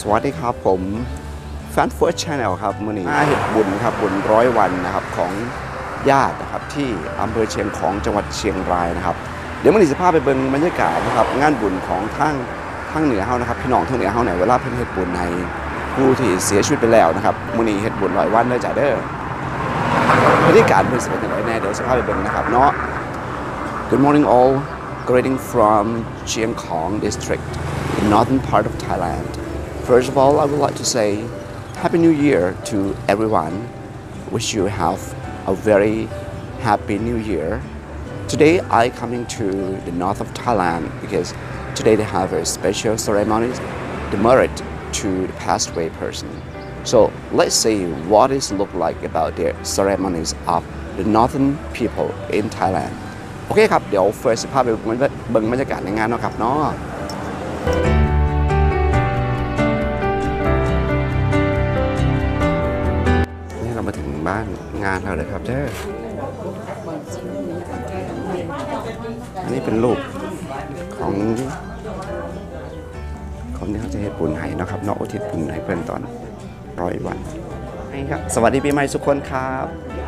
วัสดีครับผมแฟนเฟิร์สชาแนลครับมื้อนี้มาเฮ็ดบุญครับบุญ100 วันนะครับของญาตินะครับที่อำเภอเชียงของจังหวัดเชียงรายนะครับเดี๋ยวมื้อนี้จะพาไปเบิ่งบรรยากาศนะครับงานบุญของทางเหนือเฮานะครับพี่น้องทางเหนือเฮาเนี่ยเวลาเพิ่นเฮ็ดบุญในผู้ที่เสียชีวิตไปแล้วนะครับมื้อนี้เฮ็ดบุญ100 วันเด้อจ้าเด้อบรรยากาศเพิ่นสิเป็นจังได๋แน่เดี๋ยวจะพาไปเบิ่งนะครับเนาะ Good morning all greeting from Chiang Khong district in northern part of Thailand. First of all, I would like to say Happy New Year to everyone. Wish you have a very happy New Year. Today I coming to the north of Thailand because today they have a special ceremony to merit to the passed away person. So let's see what it look like about the ceremonies of the northern people in Thailand. โอเคครับเดี๋ยว first พาไปเบิ่งบรรยากาศในงานเนาะครับเนาะนี่เรามาถึงบ้านงานเราเลยครับเด้ออันนี้เป็นรูปของคนที่เขาจะเฮ็ดบุญให้นะครับเนาะอุทิศบุญให้เพื่อนตอน100 วันนี่ครับสวัสดีปีใหม่ทุกคนครับ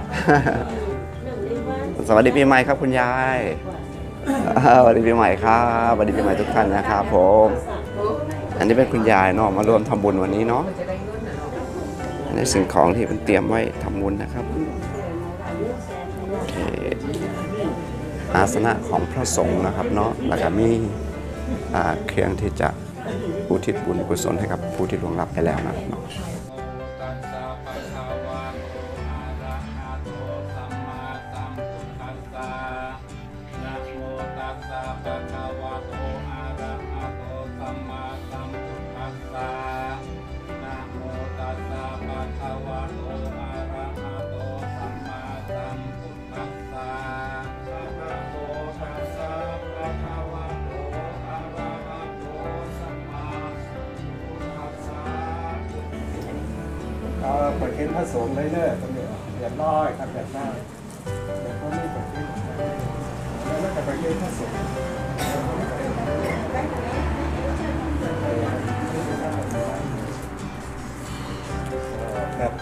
สวัสดีปีใหม่ครับคุณยายสวัสดีปีใหม่ครับสวัสดีปีใหม่ทุกท่านนะครับผมอันนี้เป็นคุณยายเนาะมารวมทำบุญวันนี้เนาะอันนี้สิ่งของที่เป็นเตรียมไว้ทำบุญนะครับอาสนะของพระสงฆ์นะครับเนาะแล้วก็มีเครื่องที่จะอุทิศบุญกุศลให้กับผู้ที่ล่วงลับไปแล้วนะครับเนาะเปิดเกณฑ์ผสมเลยเนอะตรงนี้เรียบร้อยครับแบบนั้นเดี๋ยวก็มีเปิดเกณฑ์แล้วก็เปิดเกณฑ์ผสมครับ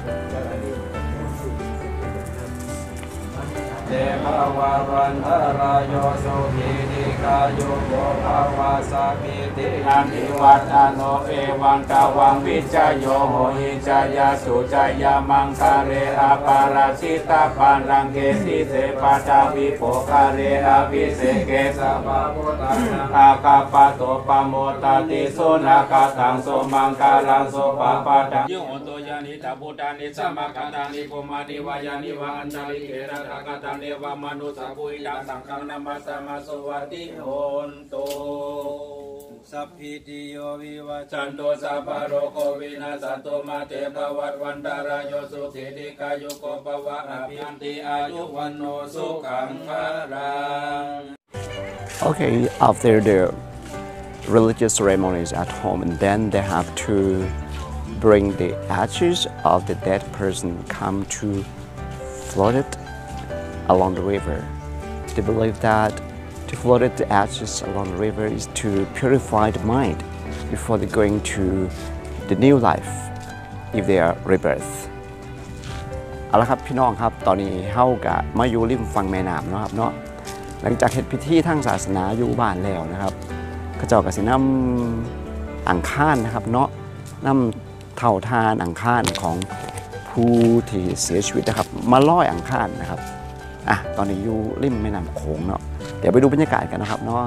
เดภาวารันทรายโยสุขีติกายุโกภาวาสามิตินันทิวัฒโนเอวังกาวังวิจโยโหหิจายาสุจายามังคาเรอาปาราชิตาปันรังเกสิเสปาจาวิโภคาเรอาภิเสเกสะปะโมตังอากาปะโตปะโมตติโสนาคาตังโสมังคาลังโสปะปะตังโยโตยานิตาบุตานิสัมมาคันตานิโกมาดิวายานิวะอันตาลิเกระตะกะตังเดวามนุสัพพุยดังสังฆังนามัสสะมาสวัสดิโหนโตสัพพิติโยวิวัชชันโตสัพพะโรโควินาศโตมาเตภวัตวันตารายโยสุขีติกายุโกภวะอภิยันติอายุวันโนสุขังภลัง Okay, after the religious ceremonies at home, and then they have to bring the ashes of the dead person come to float it along the river. They believe that to float the ashes along the river is to purify the mind before they going to the new life if they are rebirth. เอาละครับพี่น้องครับตอนนี้เฮากะมาอยู่ริมฝั่งแม่น้ำเนาะครับเนาะหลังจากเฮ็ดพิธีทางศาสนาอยู่บ้านแล้วนะครับเขาเจ้าก็สินำอังคารนะครับเนาะนำเท่าทานอังคารของผู้ที่เสียชีวิตนะครับมาลอยอังคารนะครับตอนนี้อยู่ริมแม่น้ำโขงเนาะเดี๋ยวไปดูบรรยากาศกันนะครับเนาะ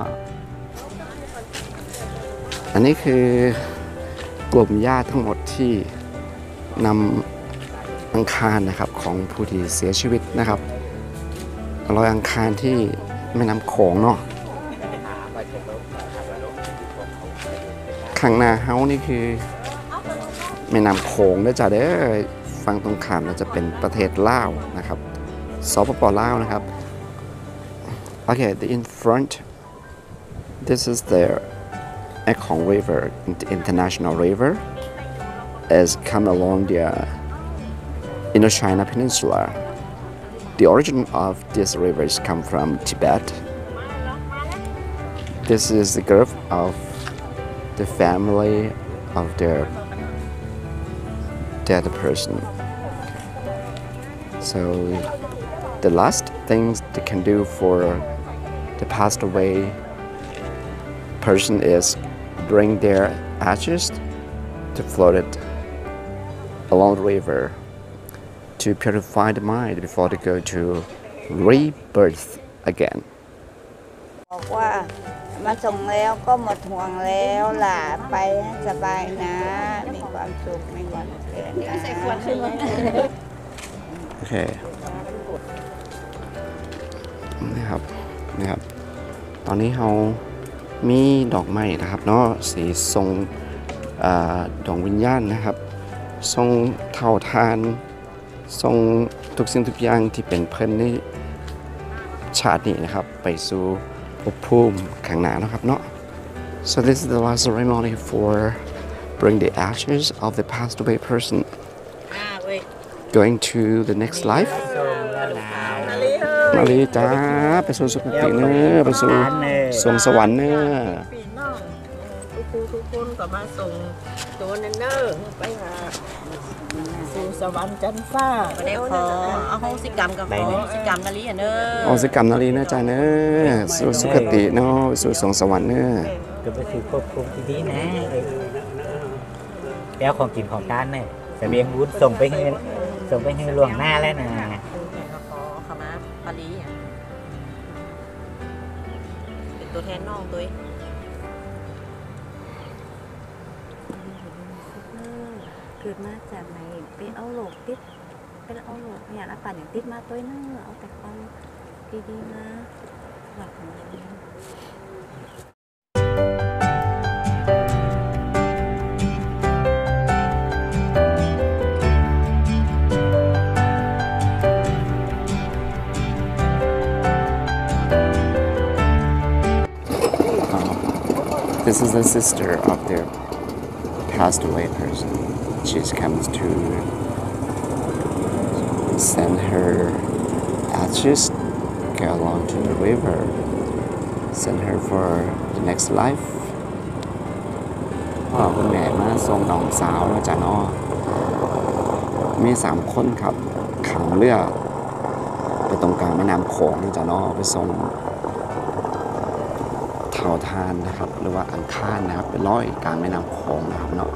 อันนี้คือกลุ่มญาติทั้งหมดที่นำอังคารนะครับของผู้ที่เสียชีวิตนะครับลอยอังคารที่แม่น้ำโขงเนาะข้างหน้าเฮานี่คือแม่น้ำโขงนะจ๊ะเด้อฝั่งตรงข้ามจะเป็นประเทศลาวนะครับสปป.ลาวนะครับ Okay, in front this is the Ekong River, international river, is come along the Indochina Peninsula. The origin of these rivers come from Tibet. This is the group of the family of their dead person. So the last things they can do for the passed away person is bring their ashes to float it along the river to purify the mind before they go to rebirth again. บอกว่ามาส่งแล้วก็หมดห่วงแล้วล่ะไปให้สบายนะมีความสุขมีความเจริญนะโอเคนะครับตอนนี้เรามีดอกไม้นะครับเนาะสีทรงดวงวิญญาณนะครับทรงเท่าทานทรงทุกสิ่งทุกอย่างที่เป็นเพิ่นในชาตินี้นะครับไปสู่ภพภูมิข้างหน้านะครับเนาะ so this is the last ceremony for bring the ashes of the passed away person going to the next life มาลีจ้าไปสู่สุคติเนอะไปสู่สวงสวรรค์เนอะพี่น้องทุกคนก็มาส่งตัวเนเนอร์ไปหาสู่สวรรค์จันทร์ฟ้าเดี๋ยวขอเอาโหสิกรรมกับขอสิกรรมนาลีเนอะอสิกรรมนาลีเนอะจ้าเนอะสู่สุคติเนาะสู่สวงสวรรค์เนอะก็ไปสู่ควบคุมที่ดีนะแล้วของกินของทานเนี่ยเสบียงบุญส่งไปให้ล่วงหน้าแล้วนะขอขมาปาลีเป็นตัวแทนน้องตัวเกิดมาจากไหนไปเอาโหลกติดไปเอาโหลกเนี่ยแล้วปั่นอย่างติดมาตัวเนอเอาแต่ความดีๆนะหลักของเรา This is the sister of their passed away person. She comes to send her ashes, go along to the river, send her for the next life. พ่อคุณแม่มาส่งน้องสาวแล้วจ้ะเนาะมี3 คนครับขังเรือไปตรงกลางแม่น้ำโขงนี่จ้ะเนาะไปส่งเท่าทานนะครับหรือว่าอังคารนะครับไปลอยกลางแม่น้ำโขงนะครับเนาะ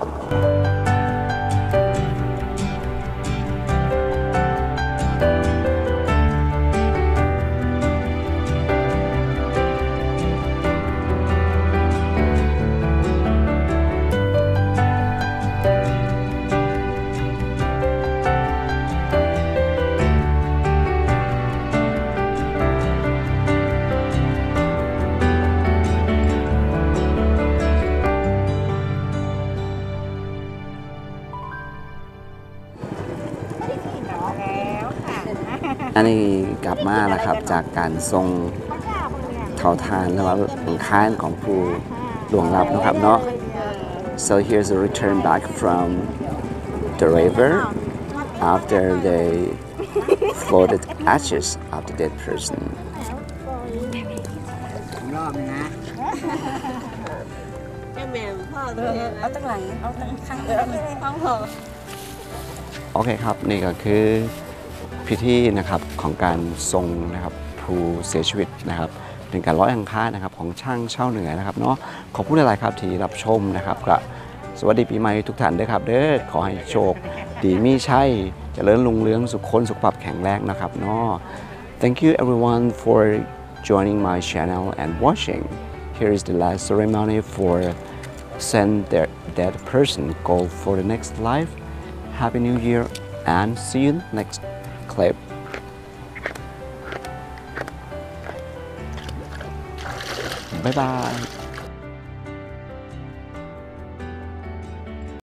อันนี้กลับมาแล้วครับจากการทรงเท่าทานแล้วก็อังคารของผู้หลวงลับนะครับเนาะ so here's a return back from the river after they floated ashes of the dead person รอบนะแม่แม่พ่อเธอเอาตั้งหลังเอาตั้งข้างเอาเหรอโอเคครับนี่ก็คือพิธีนะครับของการทรงนะครับผู้เสียชีวิตนะครับเป็นการร้อยอังคารนะครับของช่างเช่าเหนือนะครับเนาะขอบคุณหลายๆครับที่รับชมนะครับก็สวัสดีปีใหม่ทุกท่านด้วยครับเด้อขอให้โชคดีมีชัยเจริญรุ่งเรืองสุขคนสุขภาพแข็งแรงนะครับเนาะ Thank you everyone for joining my channel and watching. Here is the last ceremony for send their dead person go for the next life. Happy New Year and see you next clip. Bye bye.